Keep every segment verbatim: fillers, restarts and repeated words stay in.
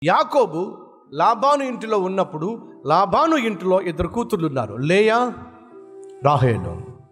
యాకోబు లాబాను ఇంటిలో ఉన్నప్పుడు లాబాను ఇంటిలో ఇద్దరు కూతుర్లు ఉన్నారు, లేయా, రాహేలు.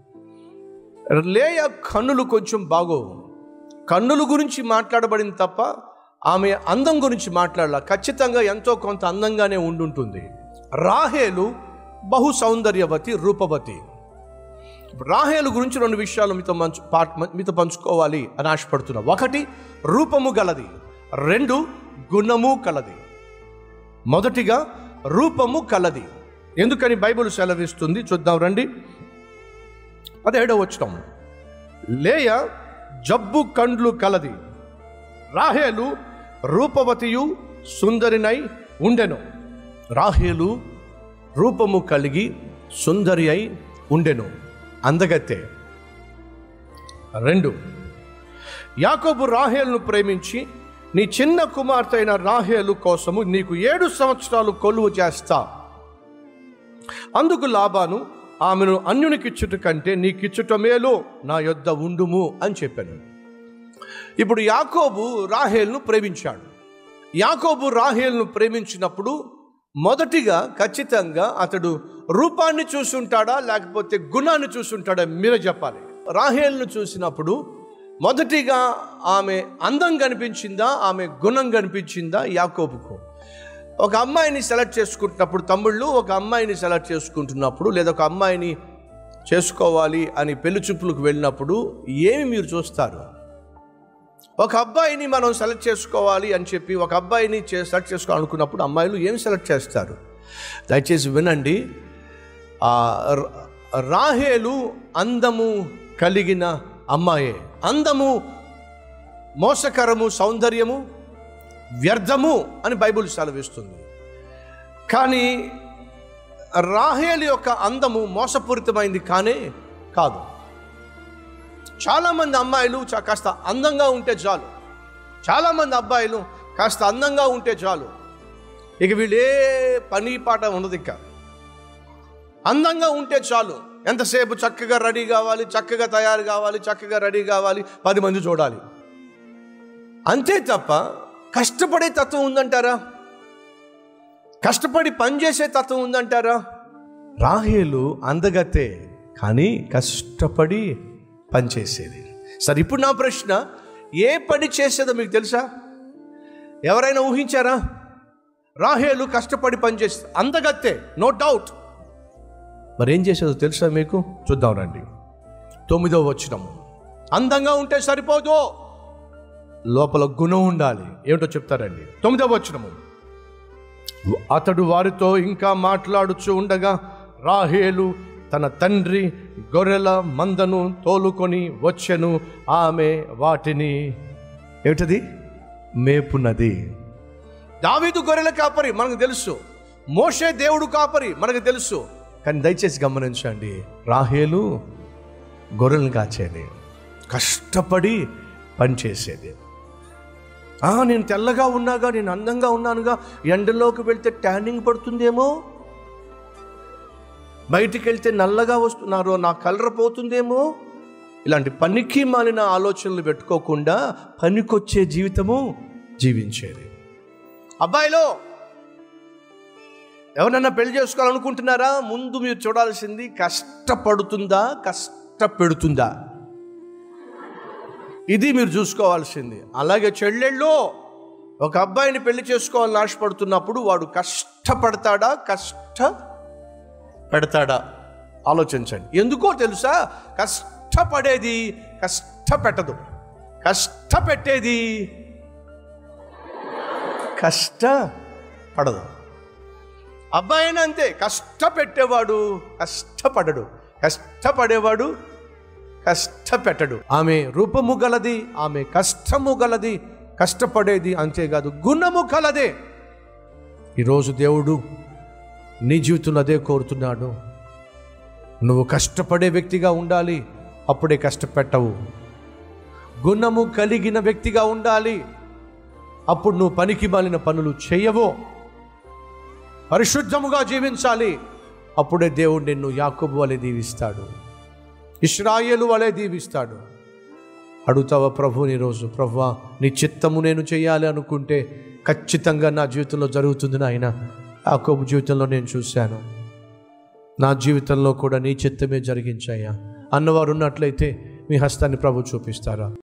లేయా కన్నులు కొంచెం బాగోవు. కన్నుల గురించి మాట్లాడబడింది తప్ప ఆమె అందం గురించి మాట్లాడాల. ఖచ్చితంగా ఎంతో కొంత అందంగానే ఉండుంటుంది. రాహేలు బహు సౌందర్యవతి, రూపవతి. రాహేలు గురించి రెండు విషయాలు మీతో మంచు మీతో పంచుకోవాలి అని ఆశపడుతున్నా. ఒకటి, రూపము గలది. రెండు, గుణము కలది. మొదటిగా రూపము కలది. ఎందుకని బైబిల్ సెలవిస్తుంది చూద్దాం రండి. పదిహేడవ వచనం, లేయా జబ్బు కండ్లు కలది, రాహేలు రూపవతియు సుందరినై ఉండెను. రాహేలు రూపము కలిగి సుందరి అయి ఉండెను, అందగత్తె. రెండు, యాకోబు రాహేలును ప్రేమించి నీ చిన్న కుమార్తె అయిన రాహేలు కోసము నీకు ఏడు సంవత్సరాలు కొలువు చేస్తా, అందుకు లాబాను ఆమెను అన్యునికిచ్చుట కంటే నీకిచ్చుట మేలు, నా యొద్ద ఉండుము అని చెప్పాను. ఇప్పుడు యాకోబు రాహేలును ప్రేమించాడు. యాకోబు రాహేలును ప్రేమించినప్పుడు మొదటిగా ఖచ్చితంగా అతడు రూపాన్ని చూసుంటాడా లేకపోతే గుణాన్ని చూసుంటాడా మీరే చెప్పాలి. రాహేలును చూసినప్పుడు మొదటిగా ఆమె అందం కనిపించిందా, ఆమె గుణం కనిపించిందా యాకోబుకు? ఒక అమ్మాయిని సెలెక్ట్ చేసుకుంటున్నప్పుడు, తమ్ముళ్ళు ఒక అమ్మాయిని సెలెక్ట్ చేసుకుంటున్నప్పుడు లేదా ఒక అమ్మాయిని చేసుకోవాలి అని పెళ్లి చూపులకు వెళ్ళినప్పుడు ఏమి మీరు చూస్తారు? ఒక అబ్బాయిని మనం సెలెక్ట్ చేసుకోవాలి అని చెప్పి ఒక అబ్బాయిని సెలెక్ట్ చేసుకోవాలనుకున్నప్పుడు అమ్మాయిలు ఏం సెలెక్ట్ చేస్తారు? దయచేసి వినండి. రాహేలు అందము కలిగిన అమ్మాయే. అందము మోసకరము, సౌందర్యము వ్యర్థము అని బైబిల్ సెలవిస్తుంది. కానీ రాహేలు యొక్క అందము మోసపూరితమైంది కానే కాదు. చాలామంది అమ్మాయిలు కాస్త అందంగా ఉంటే చాలు, చాలామంది అబ్బాయిలు కాస్త అందంగా ఉంటే చాలు, ఇక వీళ్ళే పని పాట ఉండదు. ఇక అందంగా ఉంటే చాలు, ఎంతసేపు చక్కగా రెడీ కావాలి, చక్కగా తయారు కావాలి, చక్కగా రెడీ కావాలి, పది మంది చూడాలి, అంతే తప్ప కష్టపడే తత్వం ఉందంటారా? కష్టపడి పనిచేసే తత్వం ఉందంటారా? రాహేలు అందగతే కానీ కష్టపడి పనిచేసేది. సరే, ఇప్పుడు నా ప్రశ్న, ఏ పని చేసేదో మీకు తెలుసా? ఎవరైనా ఊహించారా? రాహేలు కష్టపడి పనిచేస్తుంది, అందగతే, నో డౌట్. మరి ఏం చేసేదో తెలుసా మీకు? చూద్దాం రండి. తొమ్మిదవ వచనం, అందంగా ఉంటే సరిపోదు, లోపల గుణం ఉండాలి. ఏమిటో చెప్తారండి. తొమ్మిదవ వచనము, అతడు వారితో ఇంకా మాట్లాడుచూ ఉండగా రాహేలు తన తండ్రి గొర్రెల మందను తోలుకొని వచ్చెను, ఆమె వాటిని ఏమిటది మేపునది. దావీదు గొర్రెల కాపరి మనకు తెలుసు, మోషే దేవుడు కాపరి మనకు తెలుసు. కానీ దయచేసి గమనించండి, రాహేలు గొర్రెలను కాచేది, కష్టపడి పనిచేసేది. నేను తెల్లగా ఉన్నాగా, నేను అందంగా ఉన్నానుగా, ఎండలోకి వెళ్తే ట్యానింగ్ పడుతుందేమో, బయటికి వెళ్తే నల్లగా వస్తున్నారు, నా కలర్ పోతుందేమో, ఇలాంటి పనికి మాలిన ఆలోచనలు పెట్టుకోకుండా పనికొచ్చే జీవితము జీవించేది. అబ్బాయిలో ఎవరన్నా పెళ్లి చేసుకోవాలనుకుంటున్నారా? ముందు మీరు చూడాల్సింది కష్టపడుతుందా, కష్టపెడుతుందా, ఇది మీరు చూసుకోవాల్సింది. అలాగే చెల్లెళ్ళు ఒక అబ్బాయిని పెళ్లి చేసుకోవాలని ఆశపడుతున్నప్పుడు వాడు కష్టపడతాడా, కష్ట పెడతాడా ఆలోచించండి. ఎందుకో తెలుసా? కష్టపడేది కష్టపెట్టదు, కష్టపెట్టేది కష్టపడదు. అబ్బాయినా అంతే, కష్టపెట్టేవాడు కష్టపడడు, కష్టపడేవాడు కష్టపెట్టడు. ఆమె రూపము గలది, ఆమె కష్టము గలది, కష్టపడేది, అంతేకాదు గుణము కలదే. ఈరోజు దేవుడు నీ జీవితంలో అదే కోరుతున్నాడు. నువ్వు కష్టపడే వ్యక్తిగా ఉండాలి, అప్పుడే కష్టపెట్టవు. గుణము కలిగిన వ్యక్తిగా ఉండాలి, అప్పుడు నువ్వు పనికి మాలిన పనులు చేయవు. పరిశుద్ధముగా జీవించాలి, అప్పుడే దేవుడు నిన్ను యాకోబు వలె దీవిస్తాడు, ఇశ్రాయేలు వలె దీవిస్తాడు. అడుగుతావా ప్రభువుని ఈరోజు? ప్రభువా, నీ చిత్తము నేను చేయాలి అనుకుంటే ఖచ్చితంగా నా జీవితంలో జరుగుతుంది నాయన. యాకోబు జీవితంలో నేను చూశాను, నా జీవితంలో కూడా నీ చిత్తమే జరిగించాయా అన్నవారు ఉన్నట్లయితే మీ హస్తాన్ని ప్రభు చూపిస్తారా?